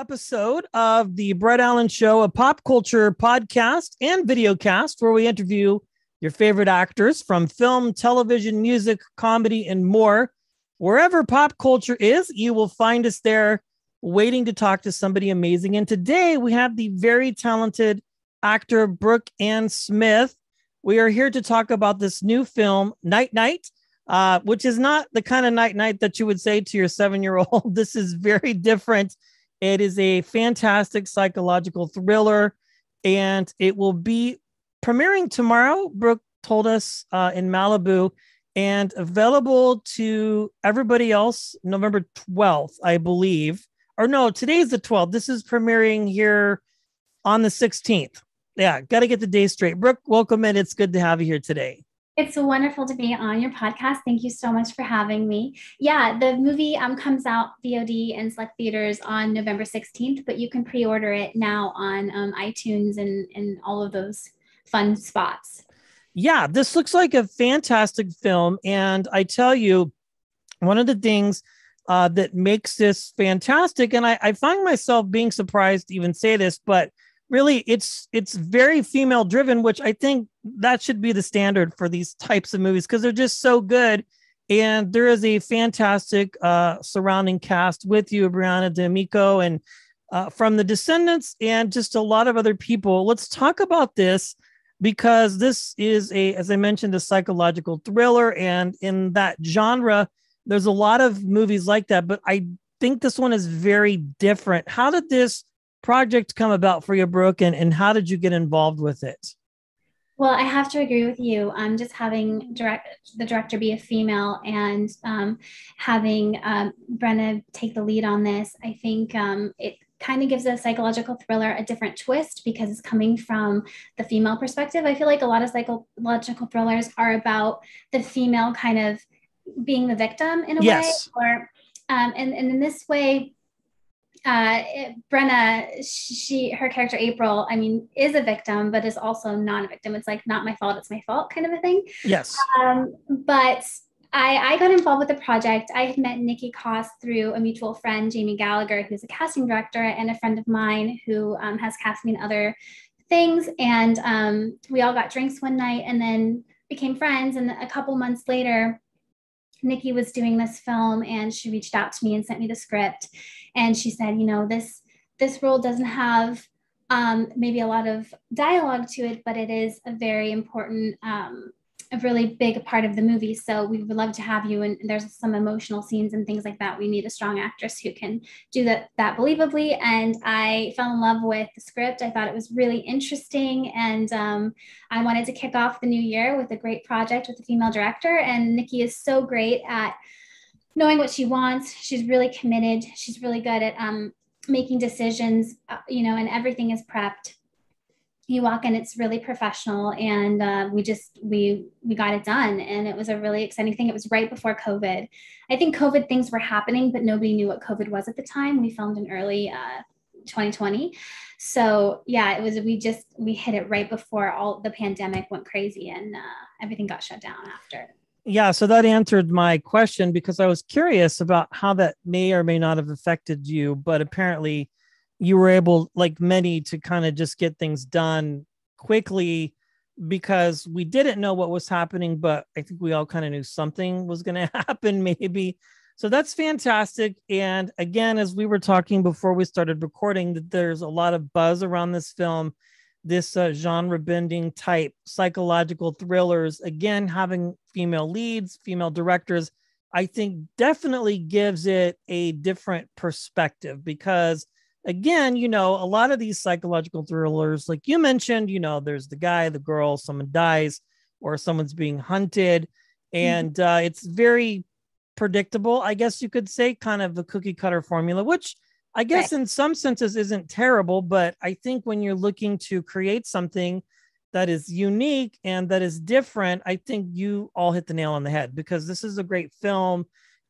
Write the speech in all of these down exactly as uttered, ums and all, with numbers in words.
episode of the Brett Allan Show, a pop culture podcast and video cast where we interview your favorite actors from film, television, music, comedy, and more. Wherever pop culture is, you will find us there waiting to talk to somebody amazing. And today we have the very talented actor Brooke Anne Smith. We are here to talk about this new film, Night Night, uh, which is not the kind of night night that you would say to your seven-year-old. This is very different. It is a fantastic psychological thriller, and it will be premiering tomorrow, Brooke told us, uh, in Malibu, and available to everybody else November twelfth, I believe. Or no, today's the twelfth. This is premiering here on the sixteenth. Yeah, got to get the day straight. Brooke, welcome in. It's good to have you here today. It's wonderful to be on your podcast. Thank you so much for having me. Yeah, the movie um, comes out V O D and select theaters on November sixteenth, but you can pre-order it now on um, iTunes and, and all of those fun spots. Yeah, this looks like a fantastic film. And I tell you, one of the things uh, that makes this fantastic, and I, I find myself being surprised to even say this, but really it's it's very female driven, which I think that should be the standard for these types of movies because they're just so good. And there is a fantastic uh, surrounding cast with you, Brenna D'Amico, and uh, from the Descendants and just a lot of other people. Let's talk about this because this is a, as I mentioned, a psychological thriller. And in that genre, there's a lot of movies like that, but I think this one is very different. How did this project come about for you, Brooke, and, and how did you get involved with it? Well, I have to agree with you. Um, just having direct, the director be a female and um, having um, Brenna take the lead on this, I think um, it kind of gives a psychological thriller a different twist because it's coming from the female perspective. I feel like a lot of psychological thrillers are about the female kind of being the victim in a yes. way, or um, and, and in this way, Uh, it, Brenna, she, her character April, I mean, is a victim, but is also not a victim. It's like, not my fault, it's my fault kind of a thing. Yes. Um, but I, I got involved with the project. I had met Niki Koss through a mutual friend, Jamie Gallagher, who's a casting director, and a friend of mine who um, has cast me in other things. And um, we all got drinks one night and then became friends. And a couple months later, Niki was doing this film and she reached out to me and sent me the script. And she said, you know, this, this role doesn't have um, maybe a lot of dialogue to it, but it is a very important, um, a really big part of the movie. So we would love to have you. And there's some emotional scenes and things like that. We need a strong actress who can do that, that believably. And I fell in love with the script. I thought it was really interesting. And um, I wanted to kick off the new year with a great project with a female director. And Niki is so great at knowing what she wants. She's really committed. She's really good at um, making decisions, uh, you know, and everything is prepped. You walk in, it's really professional, and uh, we just, we, we got it done. And it was a really exciting thing. It was right before COVID. I think COVID things were happening, but nobody knew what COVID was at the time. We filmed in early uh, twenty twenty. So yeah, it was, we just, we hit it right before all the pandemic went crazy and uh, everything got shut down after. Yeah, so that answered my question because I was curious about how that may or may not have affected you, but apparently you were able, like many, to kind of just get things done quickly because we didn't know what was happening, but I think we all kind of knew something was going to happen maybe. So that's fantastic. And again, as we were talking before we started recording, that there's a lot of buzz around this film, this uh, genre bending type psychological thrillers, again, having female leads, female directors, I think definitely gives it a different perspective because again, you know, a lot of these psychological thrillers, like you mentioned, you know, there's the guy, the girl, someone dies or someone's being hunted. And uh, it's very predictable, I guess you could say, kind of a cookie cutter formula, which I guess right. in some senses isn't terrible. But I think when you're looking to create something that is unique and that is different, I think you all hit the nail on the head because this is a great film.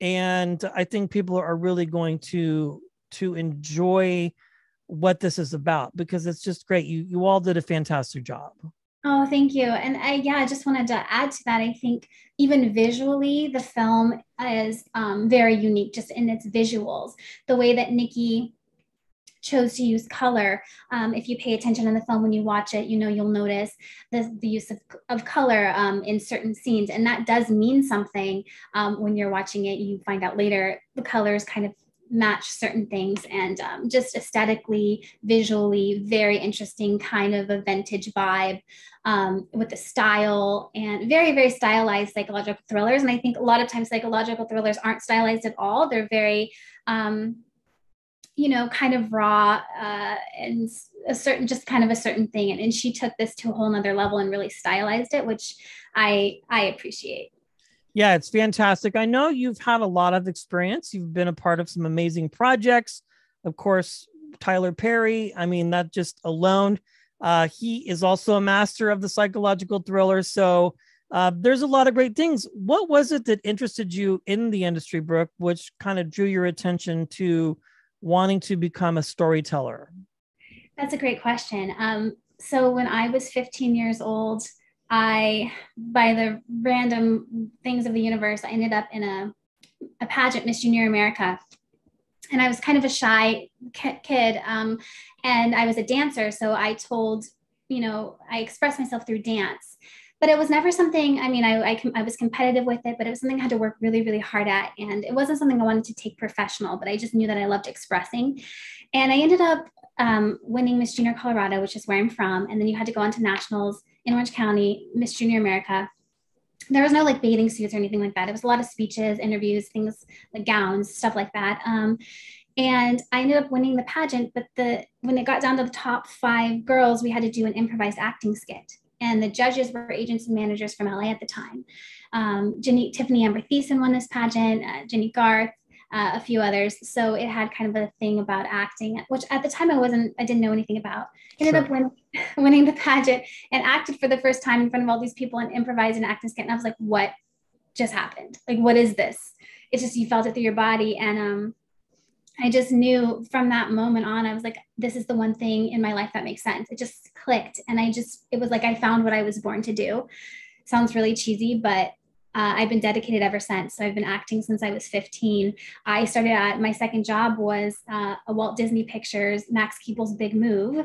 And I think people are really going to to enjoy what this is about because it's just great. You you all did a fantastic job. Oh, thank you. And I, yeah, I just wanted to add to that. I think even visually, the film is um, very unique just in its visuals. The way that Niki chose to use color. Um, if you pay attention in the film, when you watch it, you know, you'll notice the, the use of, of color um, in certain scenes. And that does mean something. Um, when you're watching it, you find out later the colors kind of match certain things, and um, just aesthetically, visually, very interesting, kind of a vintage vibe um, with the style, and very, very stylized psychological thrillers. And I think a lot of times psychological thrillers aren't stylized at all. They're very, um, you know, kind of raw uh, and a certain, just kind of a certain thing. And, and she took this to a whole nother level and really stylized it, which I, I appreciate. Yeah, it's fantastic. I know you've had a lot of experience. You've been a part of some amazing projects. Of course, Tyler Perry, I mean, that just alone, uh, he is also a master of the psychological thriller. So uh, there's a lot of great things. What was it that interested you in the industry, Brooke, which kind of drew your attention to wanting to become a storyteller? That's a great question. Um, so when I was fifteen years old, I, by the random things of the universe, I ended up in a, a pageant, Miss Junior America. And I was kind of a shy kid. Um, and I was a dancer. So I told, you know, I expressed myself through dance, but it was never something, I mean, I, I, I was competitive with it, but it was something I had to work really, really hard at. And it wasn't something I wanted to take professional, but I just knew that I loved expressing. And I ended up um, winning Miss Junior Colorado, which is where I'm from. And then you had to go on to nationals in Orange County, Miss Junior America. There was no like bathing suits or anything like that. It was a lot of speeches, interviews, things like gowns, stuff like that. Um, and I ended up winning the pageant, but the when it got down to the top five girls, we had to do an improvised acting skit. And the judges were agents and managers from L A at the time. Um, Jenny, Tiffany Amber Thiessen won this pageant, uh, Jenny Garth, uh, a few others. So it had kind of a thing about acting, which at the time I wasn't, I didn't know anything about. I ended sure. up win, winning the pageant and acted for the first time in front of all these people and improvised an acting skit. And I was like, what just happened? Like, what is this? It's just, you felt it through your body. And um, I just knew from that moment on, I was like, this is the one thing in my life that makes sense. It just clicked. And I just, it was like, I found what I was born to do. Sounds really cheesy, but Uh, I've been dedicated ever since. So I've been acting since I was fifteen. I started at, my second job was uh, a Walt Disney Pictures, Max Keeble's Big Move.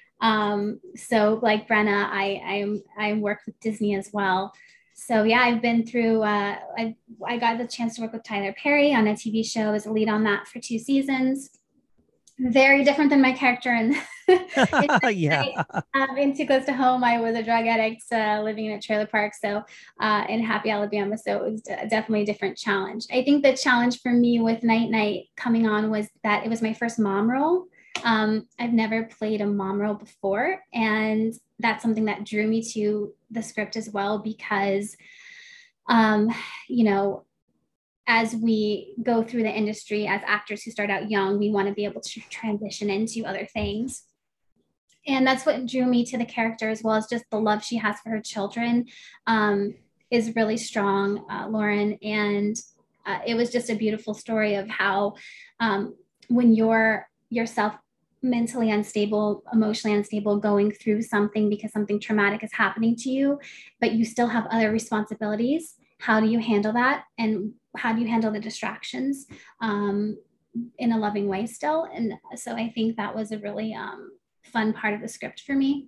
Um, so like Brenna, I, I, I worked with Disney as well. So yeah, I've been through, uh, I, I got the chance to work with Tyler Perry on a T V show as a lead on that for two seasons. Very different than my character in, yeah. um, in Too Close to Home. I was a drug addict uh, living in a trailer park, so uh, in Happy Alabama. So it was definitely a different challenge. I think the challenge for me with Night Night coming on was that it was my first mom role. Um, I've never played a mom role before, and that's something that drew me to the script as well, because, um, you know, as we go through the industry as actors who start out young, we want to be able to transition into other things. And that's what drew me to the character, as well as just the love she has for her children um, is really strong, uh, Lauren. And uh, it was just a beautiful story of how um, when you're yourself mentally unstable, emotionally unstable, going through something because something traumatic is happening to you, but you still have other responsibilities, how do you handle that? And how do you handle the distractions um, in a loving way still? And so I think that was a really um, fun part of the script for me.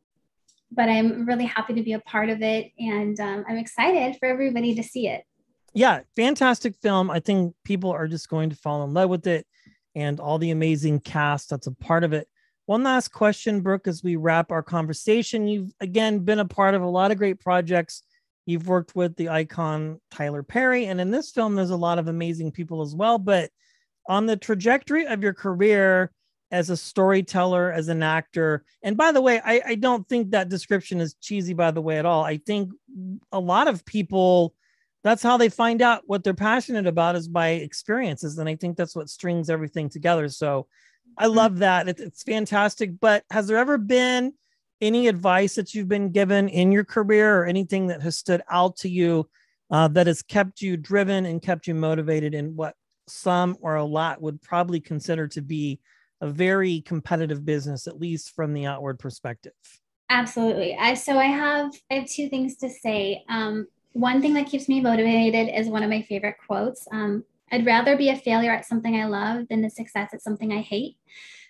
But I'm really happy to be a part of it. And um, I'm excited for everybody to see it. Yeah, fantastic film. I think people are just going to fall in love with it and all the amazing cast that's a part of it. One last question, Brooke, as we wrap our conversation. You've, again, been a part of a lot of great projects. You've worked with the icon Tyler Perry, and in this film, there's a lot of amazing people as well. But on the trajectory of your career as a storyteller, as an actor, and by the way, I, I don't think that description is cheesy, by the way, at all. I think a lot of people, that's how they find out what they're passionate about, is by experiences. And I think that's what strings everything together. So I love that. It, it's fantastic. But has there ever been any advice that you've been given in your career, or anything that has stood out to you uh, that has kept you driven and kept you motivated in what some or a lot would probably consider to be a very competitive business, at least from the outward perspective? Absolutely. I, so I have, I have two things to say. Um, one thing that keeps me motivated is one of my favorite quotes. Um, I'd rather be a failure at something I love than a success at something I hate.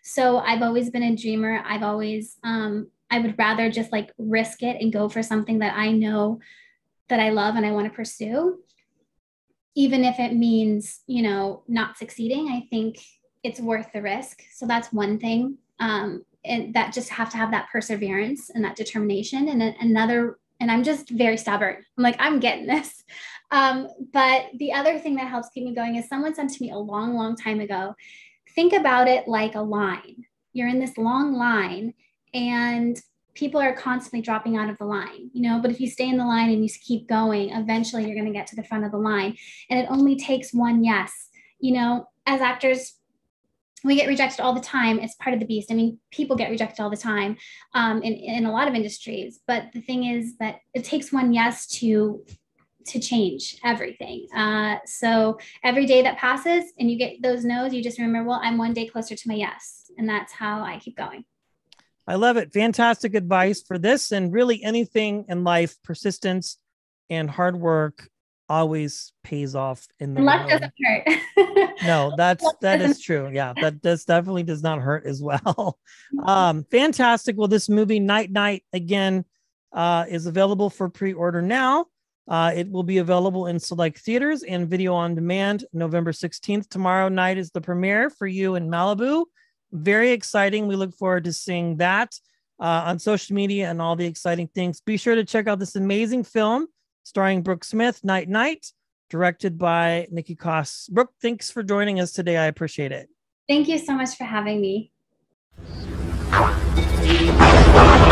So I've always been a dreamer. I've always, um, I would rather just like risk it and go for something that I know that I love and I want to pursue, even if it means, you know, not succeeding. I think it's worth the risk. So that's one thing. Um, and that just have to have that perseverance and that determination. And another, and I'm just very stubborn. I'm like, I'm getting this. Um, but the other thing that helps keep me going is someone said to me a long, long time ago, think about it like a line. You're in this long line and people are constantly dropping out of the line, you know, but if you stay in the line and you keep going, eventually you're going to get to the front of the line. And it only takes one yes. You know, as actors, we get rejected all the time. It's part of the beast. I mean, people get rejected all the time um, in, in a lot of industries. But the thing is that it takes one yes to to change everything. Uh, so every day that passes and you get those no's, you just remember, well, I'm one day closer to my yes. And that's how I keep going. I love it. Fantastic advice for this and really anything in life. Persistence and hard work always pays off in the luck doesn't hurt. No, that's that is true. Yeah, that does definitely does not hurt as well. Um, fantastic. Well, this movie Night Night again uh, is available for pre-order now. Uh, it will be available in select theaters and video on demand November sixteenth. Tomorrow night is the premiere for you in Malibu. Very exciting. We look forward to seeing that uh, on social media and all the exciting things. Be sure to check out this amazing film starring Brooke Smith, Night Night, directed by Niki Koss. Brooke, thanks for joining us today. I appreciate it. Thank you so much for having me.